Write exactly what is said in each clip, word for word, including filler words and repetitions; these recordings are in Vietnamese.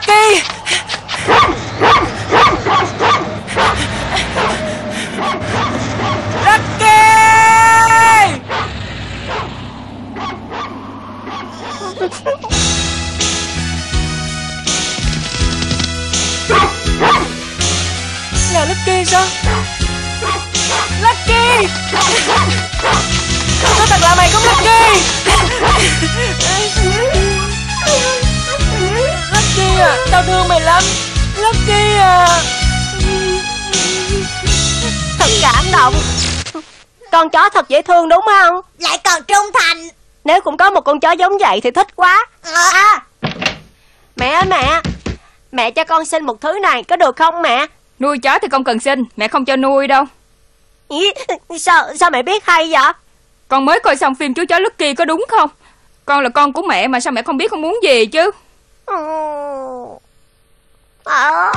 Lucky. Lucky. Là Lucky sao? Lucky. Có thật là mày không Lucky? Lucky à, tao thương mày lắm. Lucky à. Thật cảm động. Con chó thật dễ thương đúng không? Lại còn trung thành. Nếu cũng có một con chó giống vậy thì thích quá. À, mẹ ơi mẹ, mẹ cho con xin một thứ này có được không mẹ? Nuôi chó thì không cần xin, mẹ không cho nuôi đâu. Ý, sao sao mẹ biết hay vậy? Con mới coi xong phim chú chó Lucky có đúng không? Con là con của mẹ mà sao mẹ không biết con muốn gì chứ? À,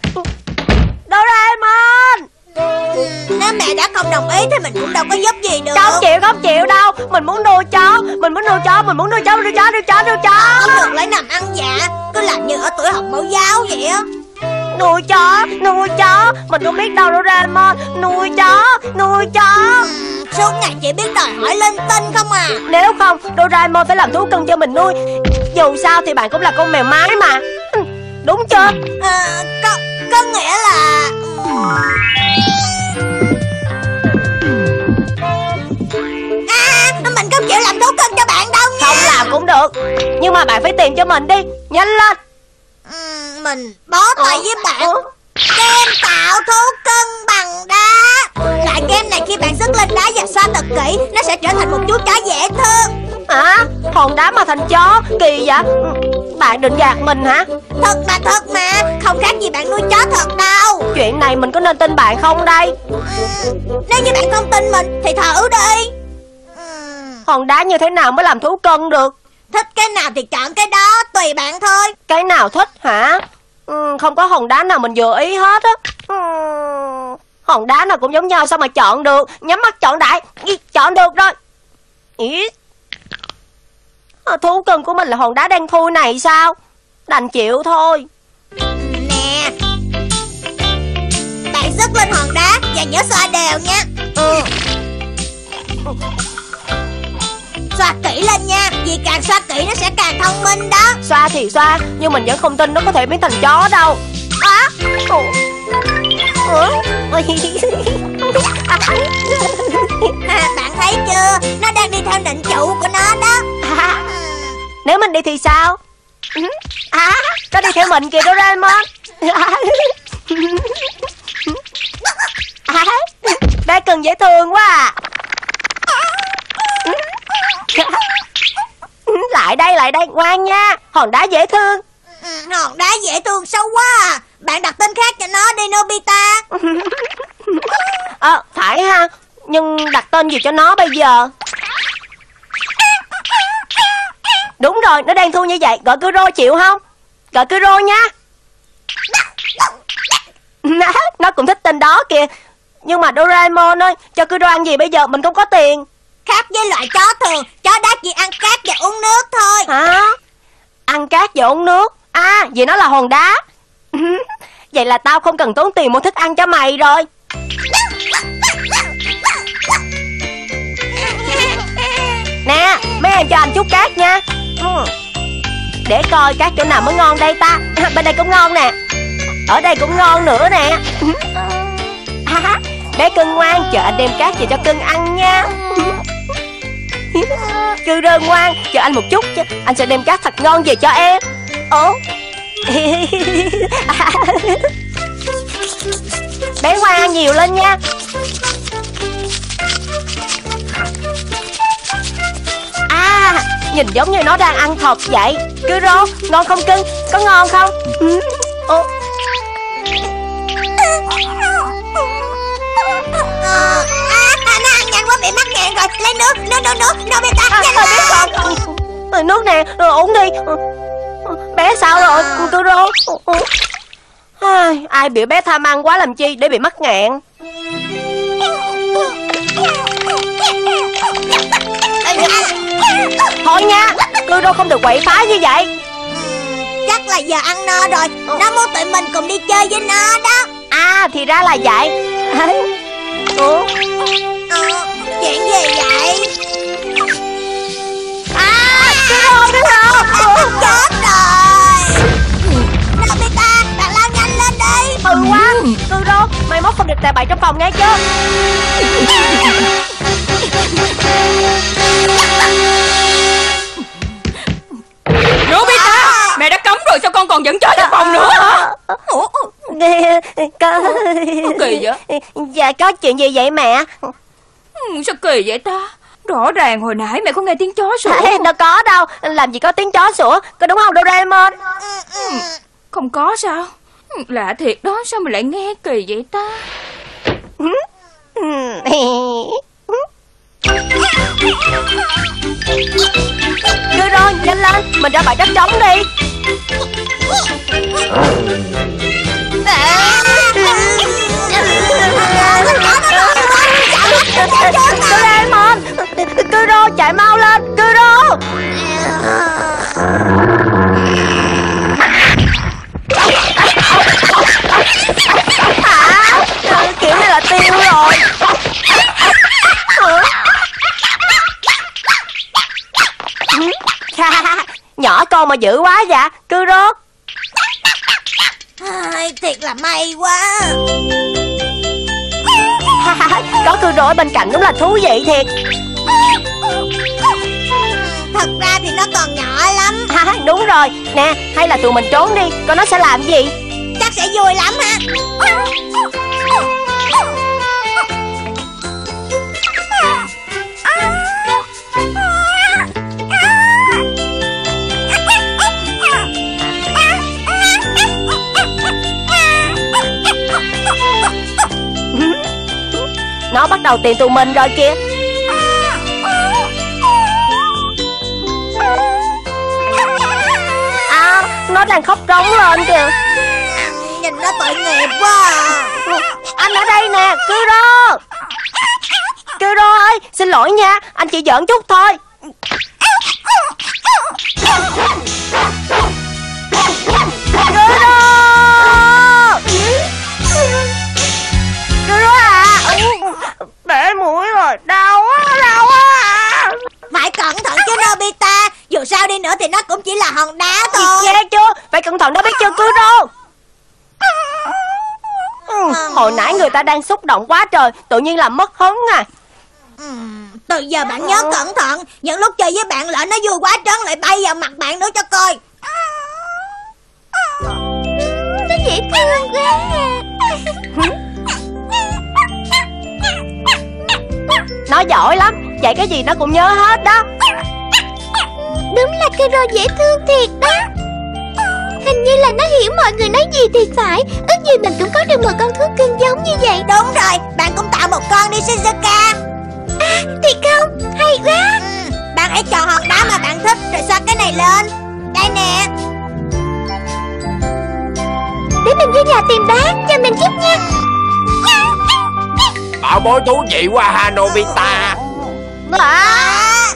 Doraemon. Nếu mẹ đã không đồng ý thì mình cũng đâu có giúp gì được. Không chịu không chịu đâu. Mình muốn nuôi chó. Mình muốn nuôi chó. Mình muốn nuôi chó nuôi chó nuôi chó nuôi chó. Không được lấy nằm ăn dạ. Cứ làm như ở tuổi học mẫu giáo vậy á. Nuôi chó nuôi chó. Mình không biết đâu Doraemon. Nuôi chó nuôi chó. ừ, Suốt ngày chỉ biết đòi hỏi linh tinh không à. Nếu không Doraemon phải làm thú cưng cho mình nuôi. Dù sao thì bạn cũng là con mèo mái mà. Đúng chưa? à, có, có nghĩa là À mình không chịu làm thú cưng cho bạn đâu nha. Không làm cũng được. Nhưng mà bạn phải tìm cho mình đi. Nhanh lên. ừ, Mình bó tay với bạn. Game tạo thú cưng bằng đá. Loại game này khi bạn sức lên đá và xoa thật kỹ, nó sẽ trở thành một chú chó dễ thương. Hả? Hòn đá mà thành chó. Kỳ vậy? Bạn định gạt mình hả? Thật mà thật mà. Không khác gì bạn nuôi chó thật đâu. Chuyện này mình có nên tin bạn không đây? ừ, Nếu như bạn không tin mình thì thử đi. ừ, Hòn đá như thế nào mới làm thú cưng được? Thích cái nào thì chọn cái đó, tùy bạn thôi. Cái nào thích hả? Ừ, không có hòn đá nào mình vừa ý hết á. ừ, Hòn đá nào cũng giống nhau sao mà chọn được? Nhắm mắt chọn đại. Ý, chọn được rồi. Ý. À, thú cưng của mình là hòn đá đen thui này sao? Đành chịu thôi. Nè, bạn sức lên hòn đá và nhớ xoa đều nha. Ừ. Xoa kỹ lên nha, vì càng xoa kỹ nó sẽ càng thông minh đó. Xoa thì xoa, nhưng mình vẫn không tin nó có thể biến thành chó đâu. À, ủa. Ủa? À, bạn thấy chưa, nó đang đi theo định chủ của nó đó. À, nếu mình đi thì sao? À, có đi theo mình kìa Doraemon. À, bé cần dễ thương quá à. Lại đây lại đây, ngoan nha. Hòn đá dễ thương. ừ, Hòn đá dễ thương xấu quá à. Bạn đặt tên khác cho nó đi Nobita. Ờ, à, phải ha. Nhưng đặt tên gì cho nó bây giờ? Đúng rồi, nó đang thu như vậy. Gọi Kuro chịu không? Gọi Kuro nha. Nó cũng thích tên đó kìa. Nhưng mà Doraemon ơi, cho Kuro ăn gì bây giờ? Mình không có tiền. Khác với loại chó thường, chó đá chỉ ăn cát và uống nước thôi. Hả? Ăn cát và uống nước? À, vì nó là hòn đá. Vậy là tao không cần tốn tiền mua thức ăn cho mày rồi. Nè, mấy em cho anh chút cát nha. Để coi cát chỗ nào mới ngon đây ta. Bên đây cũng ngon nè. Ở đây cũng ngon nữa nè. À, bé cưng ngoan, chờ anh đem cát về cho cưng ăn nha. Cưng rơ ngoan, chờ anh một chút chứ. Anh sẽ đem cát thật ngon về cho em. Ồ. Bé ngoan ăn nhiều lên nha. À, nhìn giống như nó đang ăn thật vậy. Kuro, ngon không cưng? Có ngon không? Ồ. Ờ, à, à, nó ăn nhanh quá bị mắc nghẹn rồi. Lấy nước, nước, nước, nước, Nobita, À, nhanh à, biết lên. rồi. Nước nè, rồi uống đi. Bé sao rồi, Kuro? Ai, ai biểu bé tham ăn quá làm chi để bị mắc nghẹn. Thôi nha, Kuro không được quậy phá như vậy. Chắc chắc là giờ ăn no rồi. Nó muốn tụi mình cùng đi chơi với nó đó. À thì ra là vậy. Ủa? Ờ, chuyện gì vậy? À, cái rô, cái rô. Chết rồi. Nobita, bạn lao nhanh lên đi. Ừ quá, Cư rô, mai mốt không được tè bậy trong phòng nghe chưa? Nobita, mẹ đã cấm rồi sao con còn dẫn chó trong phòng nữa hả? Ủa? Có... Kỳ vậy? Dạ có chuyện gì vậy mẹ? Ừ, sao kỳ vậy ta? Rõ ràng hồi nãy mẹ có nghe tiếng chó sủa. Đâu có đâu, làm gì có tiếng chó sủa, có đúng không Doraemon? Ừ, không có sao? Lạ thiệt đó, sao mà lại nghe kỳ vậy ta? Cứ rồi, nhanh lên, mình ra bãi đất trống đi. Doraemon, Kuro chạy mau lên, Kuro. À, kiểu này là tiêu rồi. Nhỏ con mà dữ quá dạ, Kuro. Ai, thiệt là may quá. Có Kuro ở bên cạnh đúng là thú vị thiệt. Thật ra thì nó còn nhỏ lắm. À, đúng rồi, nè, hay là tụi mình trốn đi, coi nó sẽ làm gì. Chắc sẽ vui lắm ha. Nó bắt đầu tìm tụi mình rồi kìa. À, nó đang khóc rống lên kìa. Nhìn nó tội nghiệp quá à. Anh ở đây nè, Kuro. Kuro ơi, xin lỗi nha, anh chỉ giỡn chút thôi. Kuro! Kuro à, bể mũi rồi, đau quá, đau quá. Phải cẩn thận chứ Nobita. Dù sao đi nữa thì nó cũng chỉ là hòn đá thôi. Nghe chưa, phải cẩn thận đó biết chưa Kuro. Ừ, hồi nãy người ta đang xúc động quá trời, tự nhiên làm mất hứng à. Ừ, từ giờ bạn nhớ cẩn thận. Những lúc chơi với bạn lỡ nó vui quá trớn lại bay vào mặt bạn nữa cho coi. Nó dễ thương quá. Nó giỏi lắm, dạy cái gì nó cũng nhớ hết đó. Đúng là Kuro dễ thương thiệt đó. Hình như là nó hiểu mọi người nói gì thì phải. Ước gì mình cũng có được một con thú cưng giống như vậy. Đúng rồi, bạn cũng tạo một con đi Shizuka. À, thiệt không? Hay quá. Ừ, bạn hãy chọn hòn đá mà bạn thích rồi xoa cái này lên. Đây nè. Để mình vô nhà tìm bán, cho mình giúp nha. Bảo bối thú vị quá ha Nobita. À.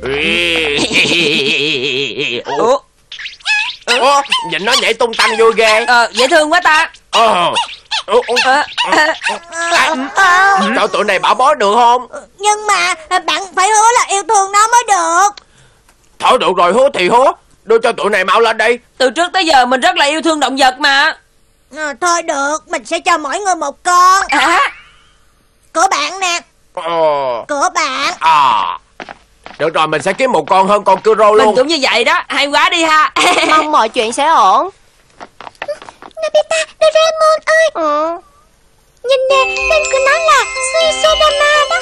Ủa? Ủa? Nhìn nó nhảy tung tăng vui ghê. Ờ, dễ thương quá ta. Ờ. Ủa? Ờ. À, cho tụi này bảo bối được không? Nhưng mà bạn phải hứa là yêu thương nó mới được. Thôi được rồi, hứa thì hứa. Đưa cho tụi này mau lên đi. Từ trước tới giờ mình rất là yêu thương động vật mà. À, thôi được, mình sẽ cho mỗi người một con. À. Của bạn nè. Ờ. Của bạn. À. Được rồi, mình sẽ kiếm một con hơn con Kuro luôn. Mình cũng như vậy đó, hay quá đi ha. Mong mọi chuyện sẽ ổn. Nobita, Doraemon ơi. Ừ. Nhìn nè, tên của nó là Suisadama đó.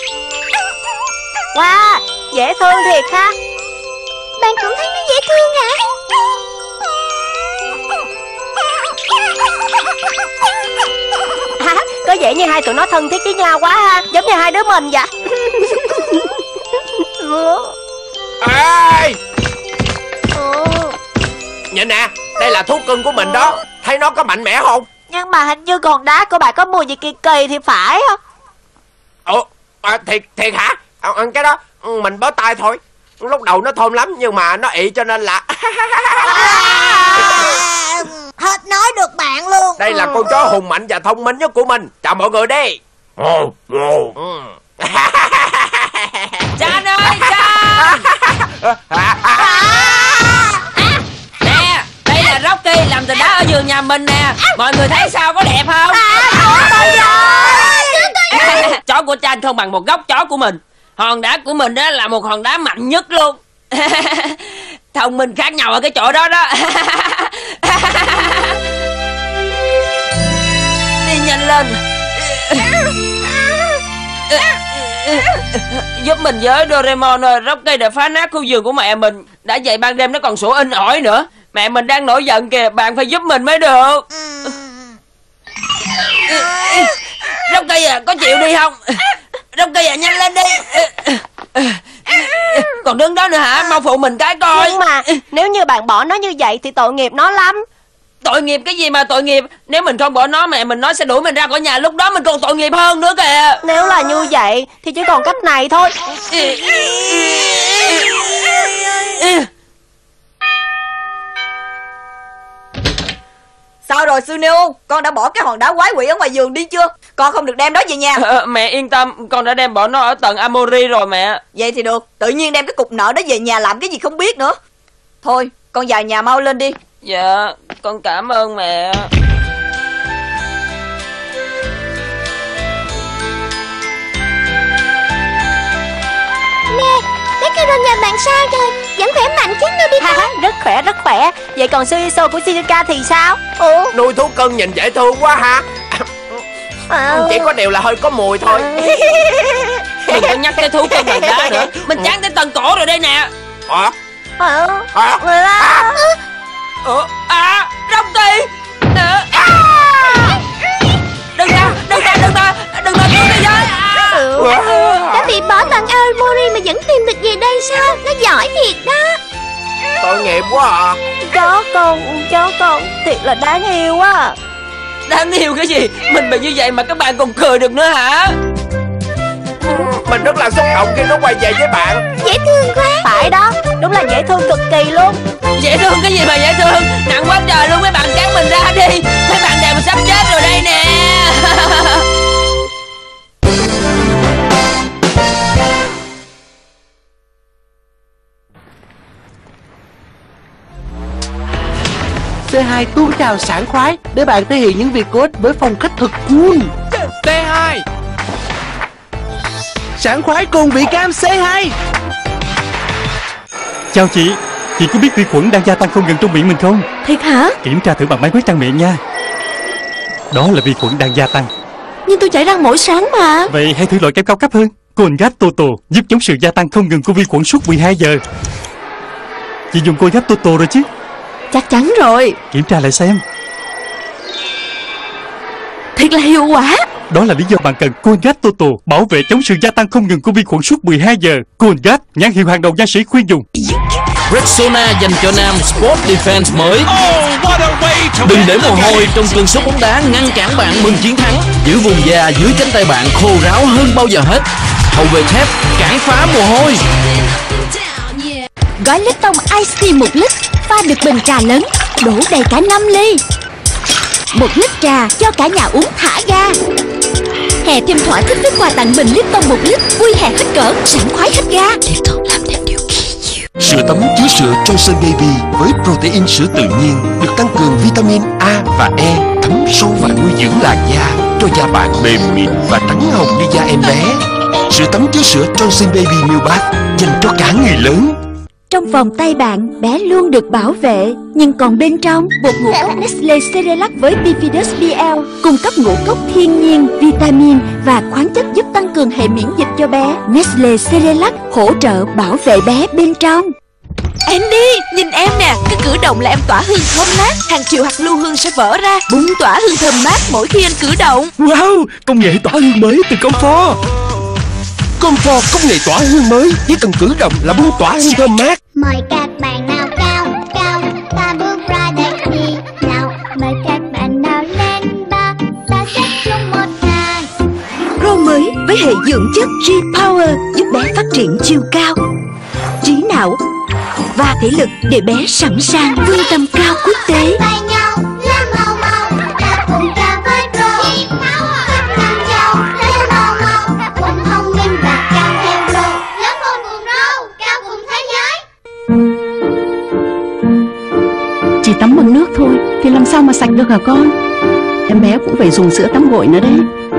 Wow, dễ thương thiệt ha. Bạn cũng thấy nó dễ thương hả? À, có vẻ như hai tụi nó thân thiết với nhau quá ha, giống như hai đứa mình vậy. Ê! Ừ. Nhìn nè, đây là thú cưng của mình đó. Thấy nó có mạnh mẽ không? Nhưng mà hình như con đá của bà có mùi gì kỳ kỳ thì phải. Ủa, à, thiệt thiệt hả? À, cái đó mình bó tay thôi. Lúc đầu nó thơm lắm nhưng mà nó ị cho nên là Hết nói được bạn luôn. Đây là con chó hùng mạnh và thông minh nhất của mình. Chào mọi người đi. Chan ơi, Chan. Nè, đây là Rocky làm từ đá ở vườn nhà mình nè. Mọi người thấy sao, có đẹp không? Chó của Chan không bằng một góc chó của mình. Hòn đá của mình đó là một hòn đá mạnh nhất luôn. Thông minh khác nhau ở cái chỗ đó đó. Đi nhanh lên. Giúp mình với Doraemon ơi. Rocky đã phá nát khu vườn của mẹ mình. Đã vậy ban đêm nó còn sủa inh ỏi nữa. Mẹ mình đang nổi giận kìa. Bạn phải giúp mình mới được. Rocky à, có chịu đi không? Rocky à, nhanh lên đi. Còn đứng đó nữa hả? Mau phụ mình cái coi. Nhưng mà nếu như bạn bỏ nó như vậy thì tội nghiệp nó lắm. Tội nghiệp cái gì mà tội nghiệp? Nếu mình không bỏ nó, mẹ mình nói sẽ đuổi mình ra khỏi nhà. Lúc đó mình còn tội nghiệp hơn nữa kìa. Nếu là như vậy thì chỉ còn cách này thôi. Sao rồi Suneo? Con đã bỏ cái hòn đá quái quỷ ở ngoài vườn đi chưa? Con không được đem nó về nhà. à, Mẹ yên tâm, con đã đem bỏ nó ở tầng Amori rồi mẹ. Vậy thì được. Tự nhiên đem cái cục nợ đó về nhà làm cái gì không biết nữa. Thôi con vào nhà mau lên đi. Dạ, con cảm ơn mẹ. Nè, bé Kiro nhà bạn sao rồi? Vẫn khỏe mạnh chứ Nobita? Rất khỏe, rất khỏe. Vậy còn Suiso của Shizuka thì sao? Ủa? Nuôi thú cưng nhìn dễ thương quá ha. À... Chỉ có điều là hơi có mùi thôi. Đừng có nhắc cái thú cưng bằng đá nữa. Mình chán tới tận cổ rồi đây nè. Hả? À... Hả? À... Ủa? À, Rocky. À. Đừng ra, đừng ra, đừng ra, đừng ra cứu thế giới. Đã bị bỏ tận Aomori mà vẫn tìm được về đây sao? Nó giỏi thiệt đó. Tội nghiệp quá à. Chó con, chó con thiệt là đáng yêu quá à. Đáng yêu cái gì? Mình bị như vậy mà các bạn còn cười được nữa hả? Mình rất là xúc động khi nó quay về với bạn. Dễ thương quá. Phải đó, đúng là dễ thương cực kỳ luôn. Dễ thương cái gì mà dễ thương? Nặng quá trời luôn, mấy bạn cắn mình ra đi. Mấy bạn đều sắp chết rồi đây nè. xê hai tuôn trào sảng khoái để bạn thể hiện những việc của ích với phong cách thật cool. xê hai Sảng khoái cùng vị cam xê hai. Chào chị, chị có biết vi khuẩn đang gia tăng không ngừng trong miệng mình không? Thiệt hả? Kiểm tra thử bằng máy quét răng miệng nha. Đó là vi khuẩn đang gia tăng. Nhưng tôi chảy răng mỗi sáng mà. Vậy hãy thử loại kem cao cấp hơn Colgate Toto, giúp chống sự gia tăng không ngừng của vi khuẩn suốt mười hai giờ. Chị dùng Colgate Toto rồi chứ? Chắc chắn rồi. Kiểm tra lại xem. Thiệt là hiệu quả. Đó là lý do bạn cần Colgate Toto, bảo vệ chống sự gia tăng không ngừng của vi khuẩn suốt mười hai giờ. Colgate, nhãn hiệu hàng đầu nha sĩ khuyên dùng. Rexona dành cho nam Sport Defense mới. Đừng để mồ hôi trong cơn sốt bóng đá ngăn cản bạn mừng chiến thắng. Giữ vùng da dưới cánh tay bạn khô ráo hơn bao giờ hết. Hậu vệ thép cản phá mồ hôi. Gói Lipton Ice Tea một lít, pha được bình trà lớn, đổ đầy cả năm ly. Một lít trà cho cả nhà uống thả ga. Hè thêm thỏa thích với quà tặng bình Lipton một lít, vui hè hết cỡ, sảng khoái hết ga. Lipton làm thêm điều kỳ diệu. Sữa tắm chứa sữa Johnson Baby với protein sữa tự nhiên được tăng cường vitamin A và E, thấm sâu và nuôi dưỡng làn da cho da bạn mềm mịn và trắng hồng như da em bé. Sữa tắm chứa sữa Johnson Baby Milk Bath dành cho cả người lớn. Trong vòng tay bạn, bé luôn được bảo vệ. Nhưng còn bên trong, bột ngũ cốc Nestle Cerelac với Bifidus bê lờ cung cấp ngũ cốc thiên nhiên, vitamin và khoáng chất giúp tăng cường hệ miễn dịch cho bé. Nestle Cerelac hỗ trợ bảo vệ bé bên trong. Andy, nhìn em nè. Cái cử động là em tỏa hương thơm mát. Hàng triệu hạt lưu hương sẽ vỡ ra, bung tỏa hương thơm mát mỗi khi anh cử động. Wow, công nghệ tỏa hương mới từ Comfort. Comfort công nghệ tỏa hương mới, chỉ cần cử động là bung tỏa hương thơm mát. Mời các bạn nào cao, cao, ta bước ra đây đi nào. Mời các bạn nào lên ba, ta sẽ chung một ngày. Rô mới với hệ dưỡng chất G-Power giúp bé phát triển chiều cao, trí não và thể lực để bé sẵn sàng vươn tầm cao quốc tế. Chỉ tắm bằng nước thôi thì làm sao mà sạch được hả con? Em bé cũng phải dùng sữa tắm gội nữa đấy.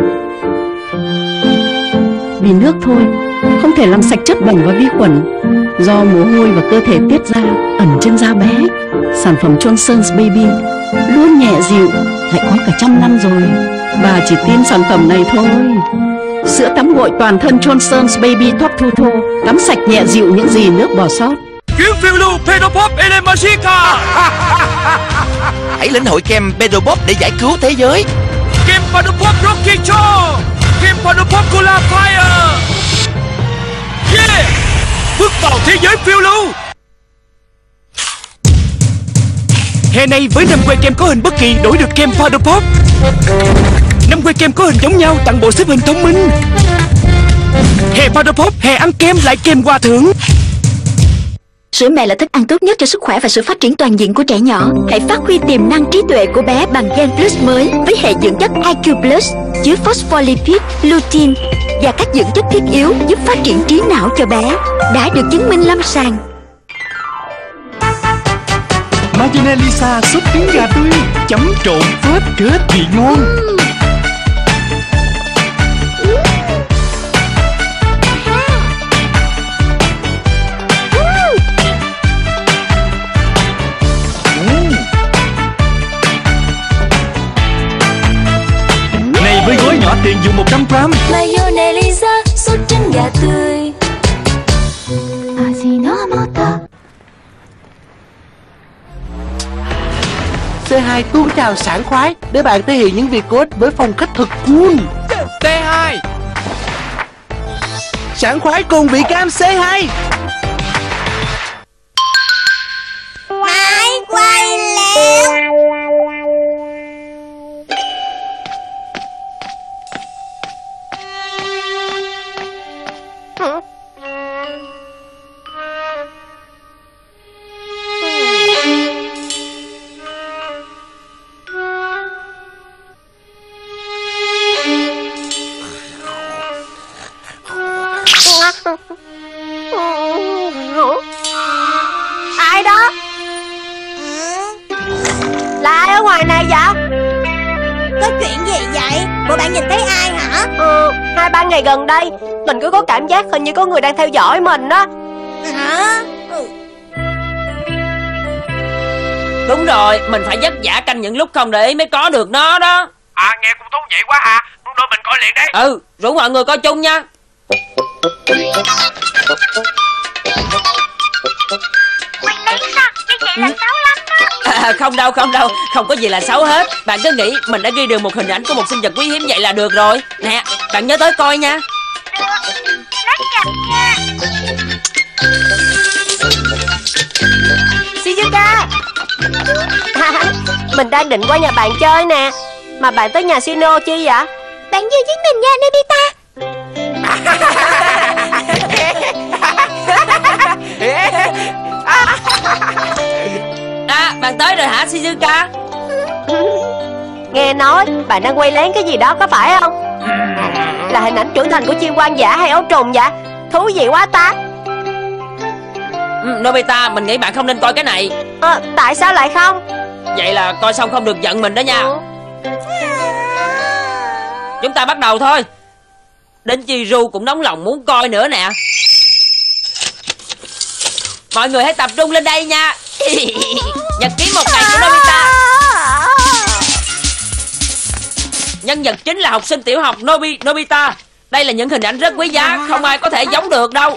Vì nước thôi không thể làm sạch chất bẩn và vi khuẩn do mồ hôi và cơ thể tiết ra ẩn trên da bé. Sản phẩm Johnson's Baby luôn nhẹ dịu, lại có cả trăm năm rồi. Bà chỉ tin sản phẩm này thôi. Sữa tắm gội toàn thân Johnson's Baby Top Thu Thô, tắm sạch nhẹ dịu những gì nước bỏ sót. Kiếm phiêu lưu Pedopop Elemasica. Hãy lĩnh hội kem Pedopop để giải cứu thế giới. Kem Pedopop Rocky Cho. Kem Pedopop Cola Fire. Yeah, bước vào thế giới phiêu lưu. Hè này với năm que kem có hình bất kỳ đổi được kem Pedopop. năm que kem có hình giống nhau tặng bộ xếp hình thông minh. Hè Pedopop, hè ăn kem lại kem quà thưởng. Sữa mẹ là thức ăn tốt nhất cho sức khỏe và sự phát triển toàn diện của trẻ nhỏ. Hãy phát huy tiềm năng trí tuệ của bé bằng Gen Plus mới với hệ dưỡng chất i kiu Plus chứa phospholipid, lutein và các dưỡng chất thiết yếu giúp phát triển trí não cho bé, đã được chứng minh lâm sàng. Margine Lisa súp trứng gà tươi chấm trộn phết rất vị ngon. Với gói nhỏ tiền dùng một trăm gram Margine Lisa súp trứng gà tươi. xê hai tuôn trào sảng khoái để bạn thể hiện những việc của ích với phong cách thật cool. xê hai Sảng khoái cùng vị cam xê hai. Máy quay lẹo. Ai đó? Là ai ở ngoài này vậy? Có chuyện gì vậy? Bộ bạn nhìn thấy ai hả? Ừ, hai ba ngày gần đây mình cứ có cảm giác hình như có người đang theo dõi mình đó. Hả? Ừ. Đúng rồi, mình phải vất vả canh những lúc không để ý mới có được nó đó. À, nghe cũng thú vị quá hả? Đôi mình coi liền đấy. Ừ, rủ mọi người coi chung nha. Mình nghĩ sao? Như vậy là xấu lắm đó. À, không đâu, không đâu, không có gì là xấu hết. Bạn cứ nghĩ mình đã ghi được một hình ảnh của một sinh vật quý hiếm vậy là được rồi. Nè, bạn nhớ tới coi nha. Được, lát gặp nha. Shizuka. Mình đang định qua nhà bạn chơi nè. Mà bạn tới nhà Shino chi vậy? Bạn vui với mình nha, Nobita. À, bạn tới rồi hả Shizuka? Nghe nói bạn đang quay lén cái gì đó có phải không? Là hình ảnh trưởng thành của chim hoang dã hay ấu trùng vậy? Thú vị quá ta. ừ, Nobita, mình nghĩ bạn không nên coi cái này. à, Tại sao lại không? Vậy là coi xong không được giận mình đó nha. ừ. Chúng ta bắt đầu thôi. Đến Chiru cũng nóng lòng muốn coi nữa nè. Mọi người hãy tập trung lên đây nha. Nhật ký một ngày của Nobita. Nhân vật chính là học sinh tiểu học Nobi Nobita. Đây là những hình ảnh rất quý giá, không ai có thể giống được đâu.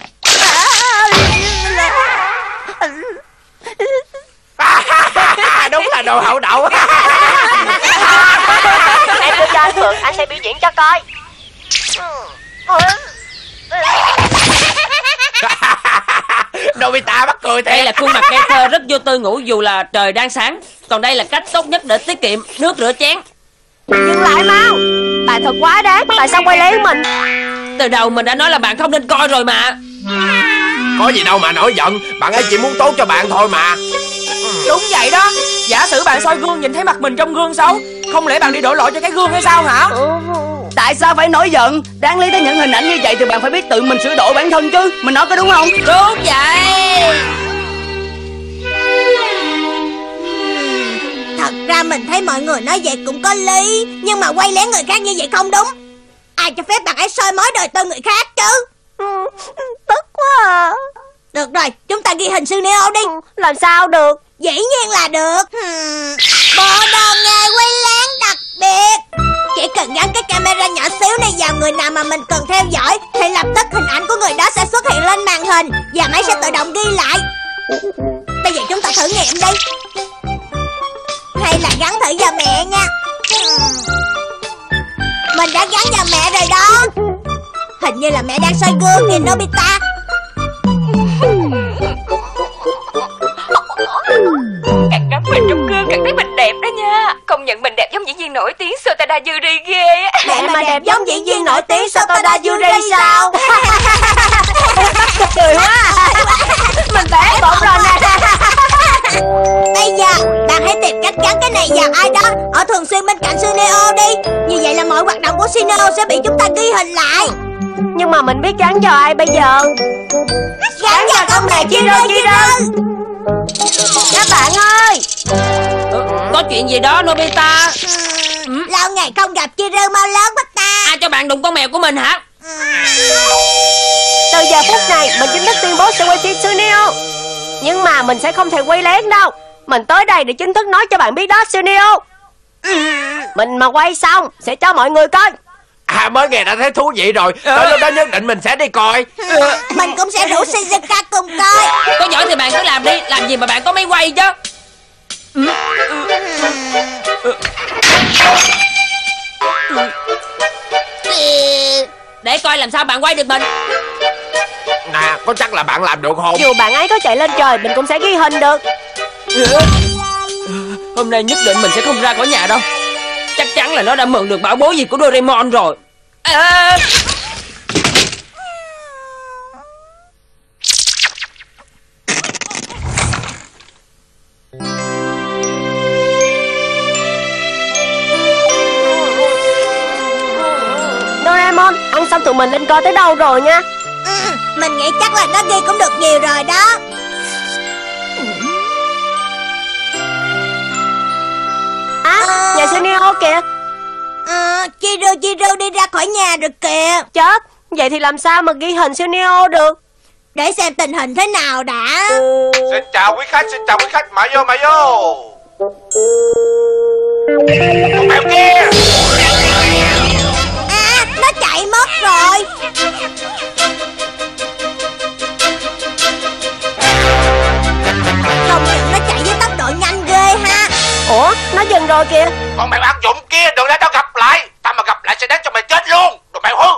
Đúng là đồ hậu đậu. Em đưa cho anh mượn, anh sẽ biểu diễn cho coi. Nobita mắc cười thiệt. Đây là khuôn mặt ngây thơ rất vô tư ngủ dù là trời đang sáng. Còn đây là cách tốt nhất để tiết kiệm nước rửa chén. Dừng lại mau. Bạn thật quá đáng. Tại sao quay lén mình? Từ đầu mình đã nói là bạn không nên coi rồi mà. Có gì đâu mà nổi giận, bạn ấy chỉ muốn tốt cho bạn thôi mà. Đúng vậy đó. Giả sử bạn soi gương nhìn thấy mặt mình trong gương xấu, không lẽ bạn đi đổ lỗi cho cái gương hay sao hả? Tại sao phải nổi giận? Đáng lý tới những hình ảnh như vậy thì bạn phải biết tự mình sửa đổi bản thân chứ. Mình nói có đúng không? Đúng vậy. Thật ra mình thấy mọi người nói vậy cũng có lý, nhưng mà quay lén người khác như vậy không đúng. Ai cho phép bạn ấy soi mói đời tư người khác chứ? Tức quá à. Được rồi, chúng ta ghi hình Suneo đi. Làm sao được? Dĩ nhiên là được. hmm. Bộ đồ nghề quay lén đặc biệt. Chỉ cần gắn cái camera nhỏ xíu này vào người nào mà mình cần theo dõi, thì lập tức hình ảnh của người đó sẽ xuất hiện lên màn hình, và máy sẽ tự động ghi lại. Bây giờ chúng ta thử nghiệm đi. Hay là gắn thử vào mẹ nha. Mình đã gắn vào mẹ rồi đó. Hình như là mẹ đang soi gương kìa Nobita. Càng ngắm mình trong gương càng thấy mình đẹp đó nha. Công nhận mình đẹp giống diễn viên nổi tiếng Sotada Yuri ghê á. Mẹ mà đẹp giống diễn viên nổi tiếng Sotada Yuri sao? Mắc cười quá. Mình bé bụng rồi nè. Bây giờ bạn hãy tìm cách gắn cái này vào ai đó ở thường xuyên bên cạnh Suneo đi. Như vậy là mọi hoạt động của Suneo sẽ bị chúng ta ghi hình lại. Nhưng mà mình biết gắn vào ai bây giờ? Gắn vào con mẹ Chiro Chiro. Các bạn ơi, có chuyện gì đó Nobita? ừ. Lâu ngày không gặp Chiro mau lớn quá ta. Ai cho bạn đụng con mèo của mình hả? Từ giờ phút này mình chính thức tuyên bố sẽ quay phim Suneo. Nhưng mà mình sẽ không thể quay lén đâu. Mình tới đây để chính thức nói cho bạn biết đó Suneo. Mình mà quay xong sẽ cho mọi người coi. À, mới nghe đã thấy thú vị rồi. Tới lúc đó nhất định mình sẽ đi coi. Mình cũng sẽ rủ Shizuka cùng coi. Có giỏi thì bạn cứ làm đi. Làm gì mà bạn có máy quay chứ. Để coi làm sao bạn quay được mình. Nè, có chắc là bạn làm được không? Dù bạn ấy có chạy lên trời mình cũng sẽ ghi hình được. Hôm nay nhất định mình sẽ không ra khỏi nhà đâu. Chắc chắn là nó đã mượn được bảo bối gì của Doraemon rồi. à... Doraemon, ăn xong tụi mình lên coi tới đâu rồi nha. ừ, Mình nghĩ chắc là nó ghi cũng được nhiều rồi đó. À, nhà Suneo kìa. à, Chiro Chiro đi ra khỏi nhà rồi kìa. Chết, vậy thì làm sao mà ghi hình Suneo được? Để xem tình hình thế nào đã. Xin chào quý khách, xin chào quý khách. Mời vô, mời vô. Con mèo kia. À, nó chạy mất rồi. Không nhận nó chạy với tốc độ nhanh ghê ha. Ủa, nó dừng rồi kìa. Con mèo ăn dụng kia, đừng để nó gặp lại. Ta mà gặp lại sẽ đánh cho mày chết luôn. Đồ mèo hư.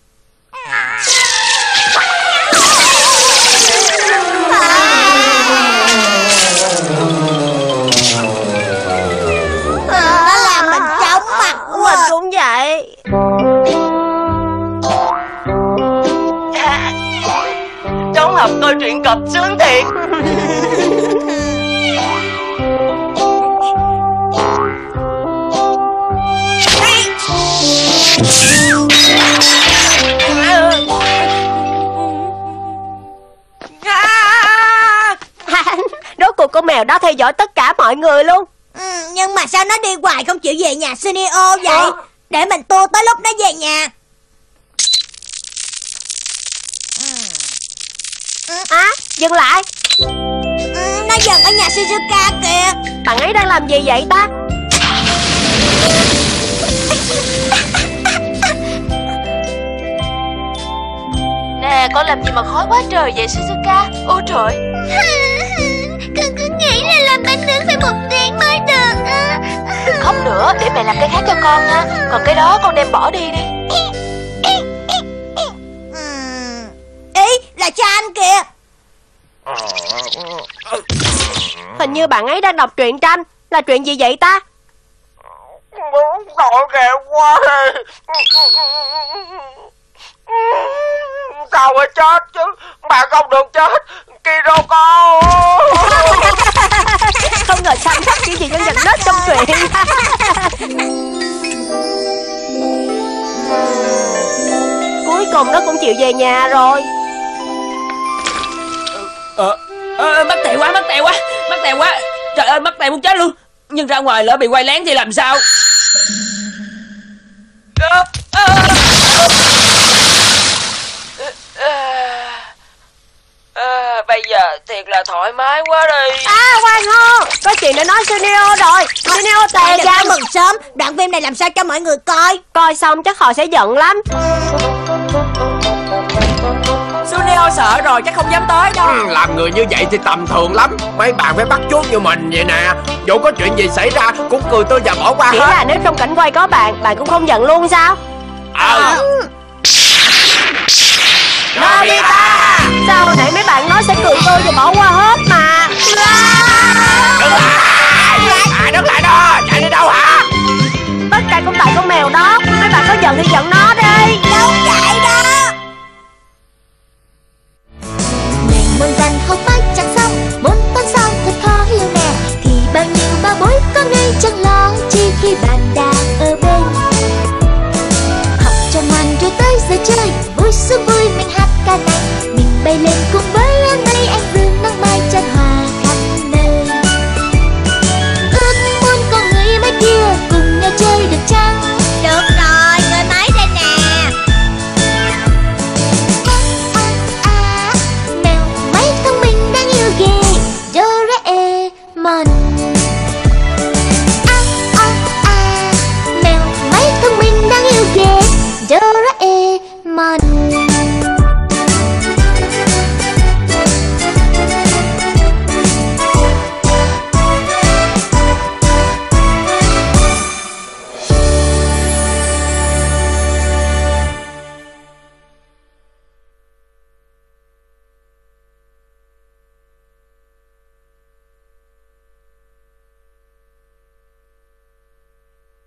Nó làm mình chóng mặt quá. Mình cũng vậy. Trống hợp coi truyện cập sướng thiệt. Rốt cuộc con mèo đó theo dõi tất cả mọi người luôn. ừ, Nhưng mà sao nó đi hoài không chịu về nhà Suneo vậy? à. Để mình tua tới lúc nó về nhà. À, dừng lại. ừ, Nó dừng ở nhà Shizuka kìa. Bạn ấy đang làm gì vậy ta? Nè, con làm gì mà khói quá trời vậy Shizuka? Ôi trời. Con cứ nghĩ là làm bánh nướng phải một tiếng mới được. Đừng khóc nữa, để mẹ làm cái khác cho con nha. Còn cái đó con đem bỏ đi đi. Ý, là cha anh kìa. Hình như bạn ấy đang đọc truyện tranh. Là chuyện gì vậy ta? Muốn tội nghèo quá. sao phải chết chứ. Bạn không được chết, Kiro con. Không ngờ Sam khắc chỉ vì nhân vật nết trong truyện. Cuối cùng nó cũng chịu về nhà rồi. Ờ, ờ mắc tè quá, mắc tè quá, mắc tè quá. Trời ơi, mắc tè muốn chết luôn. Nhưng ra ngoài lỡ bị quay lén thì làm sao? À, à, à, bây giờ thiệt là thoải mái quá đi. À, khoan hô, có chuyện để nói Sunio rồi. Sunio tè ra mừng sớm. Đoạn phim này làm sao cho mọi người coi. Coi xong chắc họ sẽ giận lắm. Sunio sợ rồi chắc không dám tới đâu. Ừ, làm người như vậy thì tầm thường lắm. Mấy bạn phải bắt chước như mình vậy nè. Dù có chuyện gì xảy ra cũng cười tươi và bỏ qua Chỉ hết. là nếu trong cảnh quay có bạn, bạn cũng không giận luôn sao? Ờ à. Nobita, sao hồi nãy mấy bạn nói sẽ cười tươi và bỏ qua hết mà. Đứng lại, à, đứng lại đó, chạy đi đâu hả? Tất cả cũng tại con mèo đó. Mấy bạn có giận thì giận nó đi. Đâu chạy đó. Ngày môn văn học mãi chẳng xong, môn toán sao thật khó hiểu nè. Thì bao nhiêu ba bối có ngay chẳng lo chi khi bạn đang ở bên. Học cho ngoan rồi tới giờ chơi, vui xuân vui mình hát ca này. Mình bay lên cùng với anh mây anh dương nắng mai chân hòa khắp nơi. Ước muốn con người mấy kia cùng nhau chơi được chăng? Được rồi, người máy đây nè. À, à, mèo máy thông minh đáng yêu ghê Doraemon.